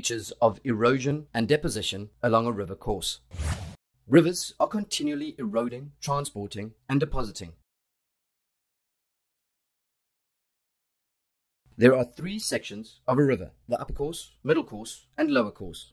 Features of erosion and deposition along a river course. Rivers are continually eroding, transporting, and depositing. There are three sections of a river: the upper course, middle course, and lower course.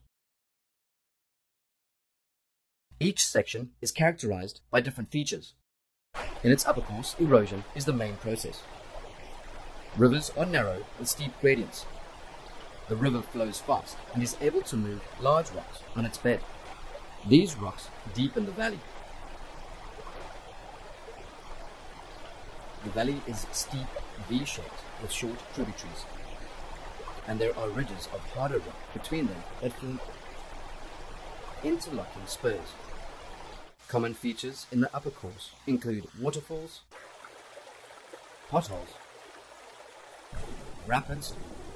Each section is characterized by different features. In its upper course, erosion is the main process. Rivers are narrow with steep gradients. The river flows fast and is able to move large rocks on its bed. These rocks deepen the valley. The valley is steep, V-shaped with short tributaries, and there are ridges of harder rock between them that form interlocking spurs. Common features in the upper course include waterfalls, potholes, rapids,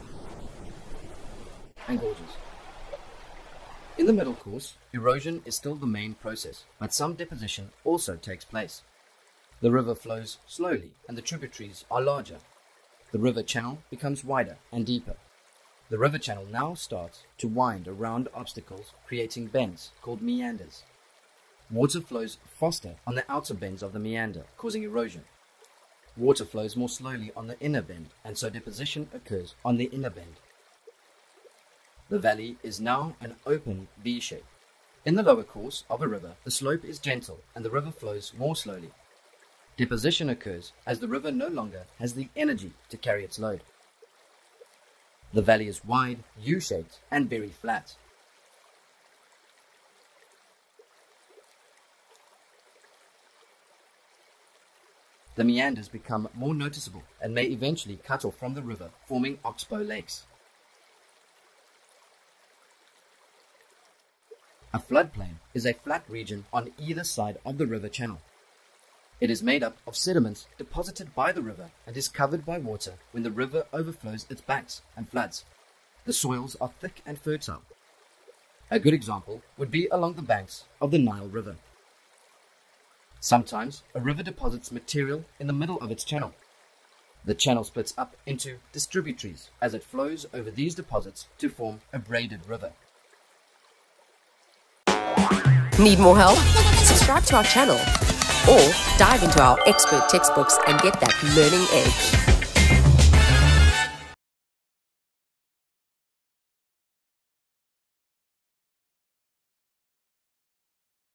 and gorges. In the middle course, erosion is still the main process, but some deposition also takes place. The river flows slowly and the tributaries are larger. The river channel becomes wider and deeper. The river channel now starts to wind around obstacles, creating bends called meanders. Water flows faster on the outer bends of the meander, causing erosion. Water flows more slowly on the inner bend, and so deposition occurs on the inner bend. The valley is now an open V shape. In the lower course of a river, the slope is gentle and the river flows more slowly. Deposition occurs as the river no longer has the energy to carry its load. The valley is wide, U-shaped, and very flat. The meanders become more noticeable and may eventually cut off from the river, forming oxbow lakes. A floodplain is a flat region on either side of the river channel. It is made up of sediments deposited by the river and is covered by water when the river overflows its banks and floods. The soils are thick and fertile. A good example would be along the banks of the Nile River. Sometimes a river deposits material in the middle of its channel. The channel splits up into distributaries as it flows over these deposits to form a braided river. Need more help? Subscribe to our channel or dive into our expert textbooks and get that learning edge.